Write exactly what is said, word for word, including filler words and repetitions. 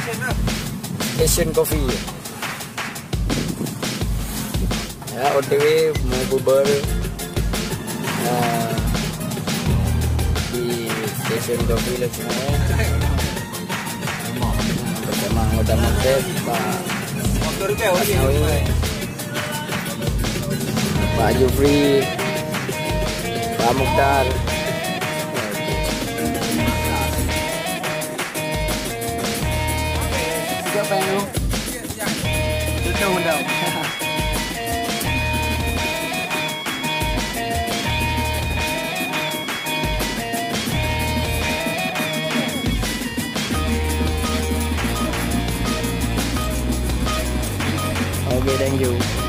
Asian Coffee. Ya, O T W mau bubar uh, di Asian Coffee lagi bersama anggota Mabes Pak Asnawi, Pak Jufri, Pak Mukhtar. Siapa yang lu? Itu undang. Okay, thank you.